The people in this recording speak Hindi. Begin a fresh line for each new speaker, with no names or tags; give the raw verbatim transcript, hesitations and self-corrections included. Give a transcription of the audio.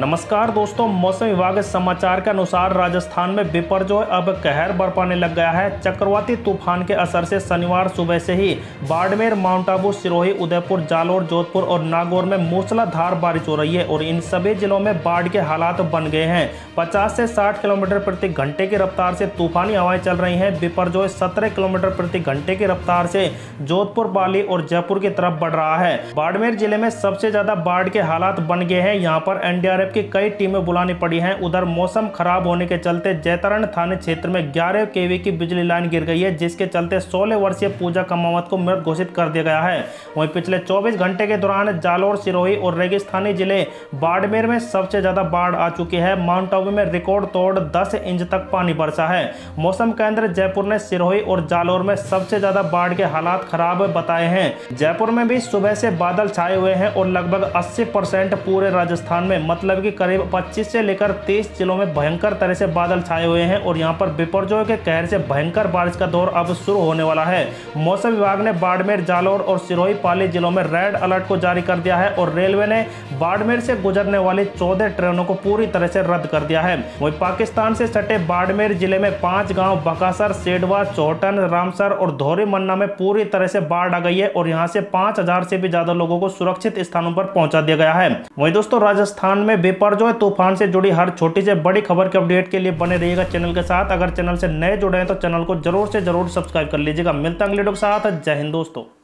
नमस्कार दोस्तों, मौसम विभाग के समाचार के अनुसार राजस्थान में बिपरजॉय अब कहर बरपाने लग गया है। चक्रवाती तूफान के असर से शनिवार सुबह से ही बाड़मेर, माउंट आबू, सिरोही, उदयपुर, जालोर, जोधपुर और नागौर में मूसलाधार बारिश हो रही है और इन सभी जिलों में बाढ़ के हालात बन गए हैं। पचास से साठ किलोमीटर प्रति घंटे की रफ्तार से तूफानी हवाएं चल रही हैं। बिपरजॉय सत्रह किलोमीटर प्रति घंटे की रफ्तार से जोधपुर, पाली और जयपुर की तरफ बढ़ रहा है। बाड़मेर जिले में सबसे ज्यादा बाढ़ के हालात बन गए हैं। यहाँ पर एनडीआरएफ की कई टीमें बुलानी पड़ी हैं। उधर मौसम खराब होने के चलते जैतारण थाने क्षेत्र में ग्यारह केवी की बिजली लाइन गिर गई है, जिसके चलते सोलह वर्षीय पूजा कमावत को मृत घोषित कर दिया गया है। वहीं पिछले चौबीस घंटे के दौरान जालोर, सिरोही और रेगिस्तानी जिले बाड़मेर में सबसे ज्यादा बाढ़ आ चुकी है। माउंट आबू में रिकॉर्ड तोड़ दस इंच तक पानी बरसा है। मौसम केंद्र जयपुर ने सिरोही और जालोर में सबसे ज्यादा बाढ़ के हालात खराब बताए हैं। जयपुर में भी सुबह से बादल छाए हुए हैं और लगभग अस्सी परसेंट पूरे राजस्थान में मतलब कि करीब पच्चीस से लेकर तीस जिलों में भयंकर तरह से बादल छाए हुए हैं और यहां पर बिपरजॉय के कहर से भयंकर बारिश का दौर अब शुरू होने वाला है। मौसम विभाग ने बाड़मेर, जालोर और सिरोही, पाली जिलों में रेड अलर्ट को जारी कर दिया है और रेलवे ने बाड़मेर से गुजरने वाली चौदह ट्रेनों को पूरी तरह से रद्द कर दिया है। वहीं पाकिस्तान से सटे बाड़मेर जिले में पांच गाँव बकासर, सेडवा, चौहटन, रामसर और धौरी मन्ना में पूरी तरह से बाढ़ आ गई है और यहाँ से पांच हजार से भी ज्यादा लोगों को सुरक्षित स्थानों पर पहुंचा दिया गया है। वहीं दोस्तों, राजस्थान में बिपरजॉय तूफान से जुड़ी हर छोटी से बड़ी खबर के अपडेट के लिए बने रहिएगा चैनल के साथ। अगर चैनल से नए जुड़े हैं तो चैनल को जरूर से जरूर सब्सक्राइब कर लीजिएगा। मिलता है अगले वीडियो के साथ। जय हिंद दोस्तों।